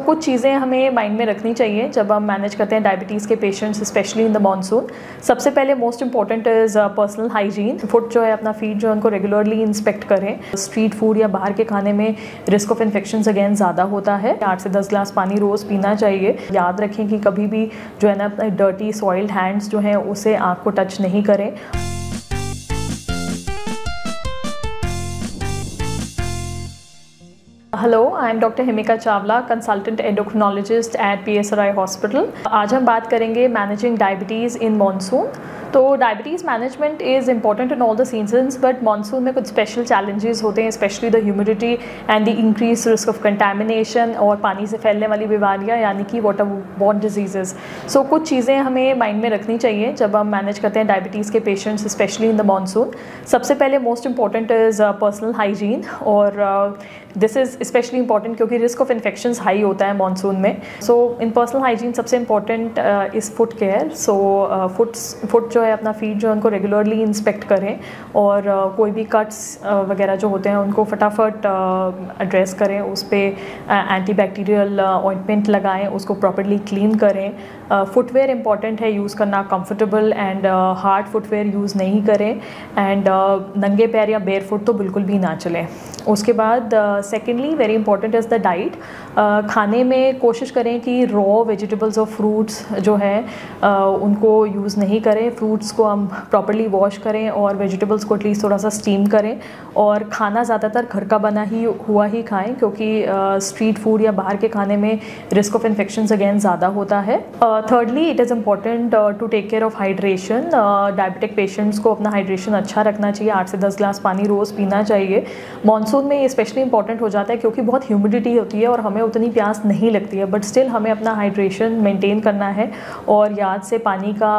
कुछ चीज़ें हमें माइंड में रखनी चाहिए जब हम मैनेज करते हैं डायबिटीज़ के patients, specially in the monsoon. सबसे पहले most important is personal hygiene. Foot जो है, अपना फीट जो है, उनको रेगुलरली इंस्पेक्ट करें। स्ट्रीट फूड या बाहर के खाने में रिस्क ऑफ इन्फेक्शन अगेन ज़्यादा होता है। 8 से 10 ग्लास पानी रोज़ पीना चाहिए। याद रखें कि कभी भी जो है ना, डर्टी सॉइल्ड हैंड्स जो हैं उसे आँख को टच नहीं करें। Hello, I am doctor Himika Chawla, consultant endocrinologist at PSRI hospital. आज हम बात करेंगे मैनेजिंग डायबिटीज़ इन मानसून। तो diabetes management is important in all the seasons, but monsoon में कुछ स्पेशल चैलेंजेस होते हैं, specially the humidity and the increase risk of contamination और पानी से फैलने वाली बीमारियाँ यानी कि वाटर बॉर्न डिजीज़। सो कुछ चीज़ें हमें माइंड में रखनी चाहिए जब हम मैनेज करते हैं डायबिटीज़ के patients, specially in the monsoon. सबसे पहले most important is personal hygiene, और दिस इज़ स्पेशली इंपॉर्टेंट क्योंकि रिस्क ऑफ इन्फेक्शंस हाई होता है मानसून में। सो इन पर्सनल हाइजीन सबसे important is foot care. So foot जो है, अपना फीट जो है, उनको रेगुलरली इंस्पेक्ट करें, और कोई भी कट्स वगैरह जो होते हैं उनको फटाफट एड्रेस करें, उस पर एंटीबैक्टीरियल ऑइंटमेंट लगाएं, उसको प्रॉपर्ली क्लीन करें। फुटवेयर इंपॉर्टेंट है यूज़ करना, comfortable and hard footwear use नहीं करें, एंड नंगे पैर या बेयर फुट तो बिल्कुल भी ना चलें। उसके बाद secondly very important is the diet. खाने में कोशिश करें कि रॉ वेजिटेबल्स और फ्रूट्स जो है उनको यूज़ नहीं करें। फ्रूट्स को हम प्रॉपर्ली वॉश करें और वेजिटेबल्स को एटलीस्ट थोड़ा सा स्टीम करें, और खाना ज़्यादातर घर का बना हुआ ही खाएं, क्योंकि स्ट्रीट फूड या बाहर के खाने में रिस्क ऑफ इन्फेक्शन अगेन ज़्यादा होता है। Thirdly, it is important to take care of hydration. Diabetic patients को अपना हाइड्रेशन अच्छा रखना चाहिए। 8 से 10 ग्लास पानी रोज़ पीना चाहिए। मानसून में स्पेशली इंपॉर्टेंट हो जाता है क्योंकि बहुत ह्यूमिडिटी होती है और हमें उतनी प्यास नहीं लगती है, बट स्टिल हमें अपना हाइड्रेशन मेंटेन करना है, और याद से पानी का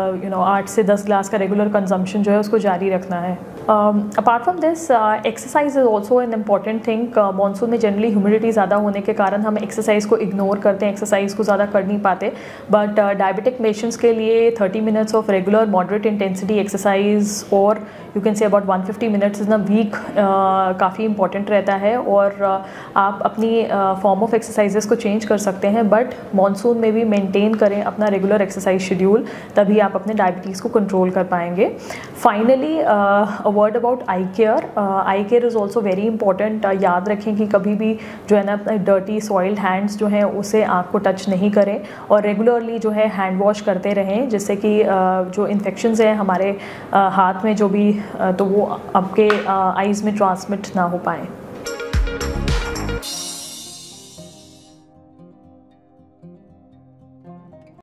8 से 10 ग्लास का रेगुलर कंजम्पशन जो है उसको जारी रखना है। Apart from this, exercise is also an important thing. Monsoon में जनरली ह्यूमिडिटी ज़्यादा होने के कारण हम एक्सरसाइज को इग्नोर करते हैं, एक्सरसाइज को ज़्यादा कर नहीं पाते, बट डायबिटिक पेशेंट्स के लिए 30 minutes of regular moderate intensity exercise, और you can say about 150 minutes in a week काफ़ी इंपॉर्टेंट रहता है। और आप अपनी फॉर्म ऑफ एक्सरसाइजेस को चेंज कर सकते हैं, बट मानसून में भी मेंटेन करें अपना रेगुलर एक्सरसाइज शेड्यूल, तभी आप अपने डायबिटीज़ को कंट्रोल कर पाएंगे। Finally, a word about eye care. Eye care is also very important. याद रखें कि कभी भी जो है ना, डर्टी सॉइल्ड हैंड्स जो हैं उसे आँख को टच नहीं करें, और रेगुलरली जो है हैंड वॉश करते रहें, जिससे कि जो इन्फेक्शंस हैं हमारे हाथ में जो भी, तो वो आपके आइज़ में ट्रांसमिट ना हो पाएँ।